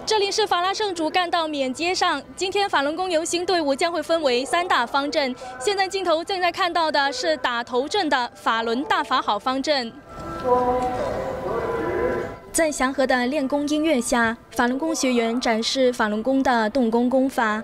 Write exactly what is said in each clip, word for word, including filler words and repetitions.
这里是法拉盛主干道缅街上，今天法轮功游行队伍将会分为三大方阵。现在镜头正在看到的是打头阵的法轮大法好方阵。在祥和的练功音乐下，法轮功学员展示法轮功的动功功法。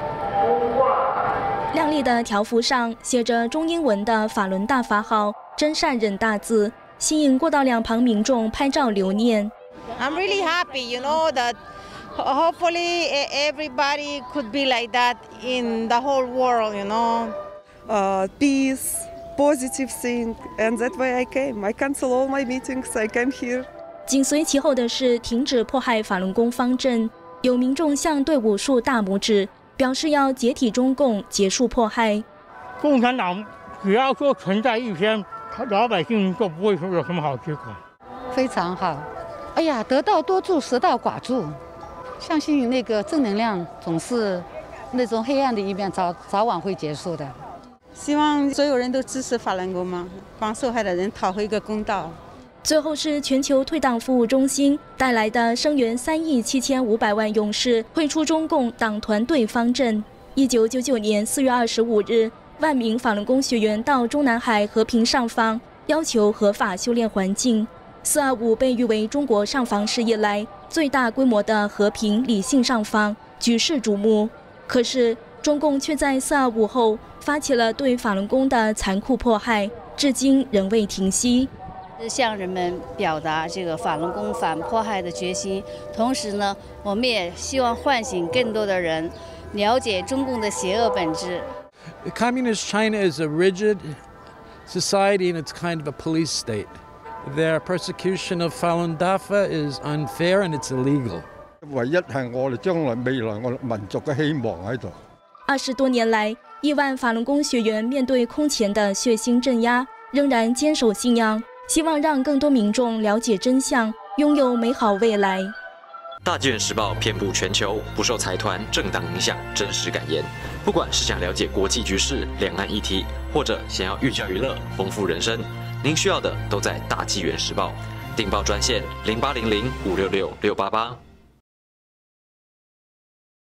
亮丽的条幅上写着中英文的法轮大法好、真善忍大字，吸引过道两旁民众拍照留念。 I'm really happy, you know, that hopefully everybody could be like that in the whole world, you know. Uh, peace, positive thing, and that's why I came. I cancel all my meetings. I came here. 紧随其后的是停止迫害法轮功方阵，有民众向队伍竖大拇指，表示要解体中共，结束迫害。 共产党只要说存在一天，老百姓就不会说有什么好结果。 非常好。哎呀，得道多助，失道寡助。相信那个正能量总是那种黑暗的一面早早晚会结束的。 希望所有人都支持法轮功嘛，帮受害的人讨回一个公道。 最后是全球退党服务中心带来的声援三亿七千五百万勇士退出中共党团队方阵。一九九九年四月二十五日，万名法轮功学员到中南海和平上访，要求合法修炼环境。四二五被誉为中国上访史以来最大规模的和平理性上访，举世瞩目。可是中共却在四二五后发起了对法轮功的残酷迫害，至今仍未停息。 向人们表达这个法轮功反迫害的决心，同时呢，我们也希望唤醒更多的人了解中共的邪恶本质。 Communist China is a rigid society and it's kind of a police state. Their persecution of Falun Dafa is unfair and it's illegal. 唯一係我哋將來未來我哋民族嘅希望喺度。 二十多年來，億萬法輪功學員面對空前的血腥鎮壓，仍然堅守信仰，希望讓更多民眾了解真相，擁有美好未來。 大紀元時報遍布全球，不受財團、政黨影響，真實感言。不管是想了解國際局勢、兩岸議題，或者想要寓教於樂、豐富人生，您需要的都在大紀元時報。訂報專線零八零零五六六六八八。